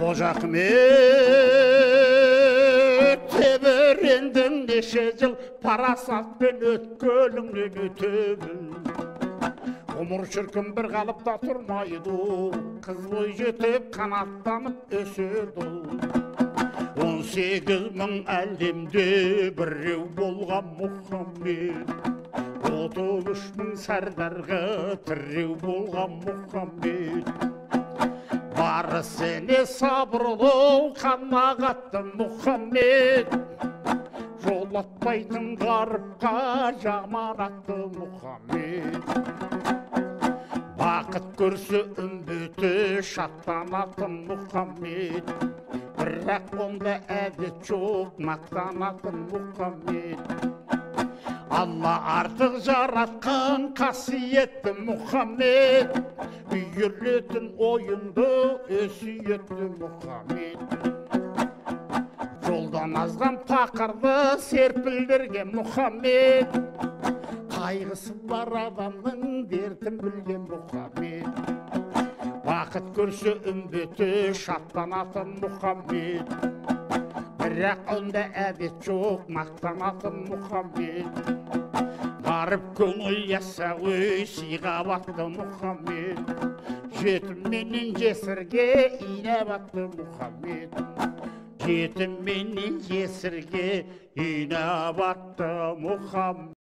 Қожақмет тебірендің неше жыл парасатпен өткөліңнен өтемін. Ғұмыр шіркін бір қалыпта тұрмайды, қыз бой жетіп қанаттанып өседі. 18 мың әлемде біреу болған Мұхаммед, 33 мың сардарға тіреу болған Мұхаммед. Бары сене сабырлы қанағатты Мұхаммед, жолатпайтын ғарыпқа жаманатты Мұхаммед. Бақыт көрсе үмбеті шаттанатын Мұхаммед, бірақ онда әдет жоқ мақтанатын Мұхаммед. Алла артық жаратқан қасиетті Мұхаммед, үйіретін ойынды өсиетті Мұхаммед. Жолдан азған пақырды серпілдірген Мұхаммед, қайғысы бар адамның дертін білген Мұхаммед. Бақыт көрсе үмбеті шаттанатын Мұхаммед, бірақ онда әдет жоқ мақтанатын Мұхаммед. Барып көңіл ясауы сыйға батты Мұхаммед, жетім менен жесірге ине батты Мұхаммед. Жетім менен жесірге ине батты Мұхаммед.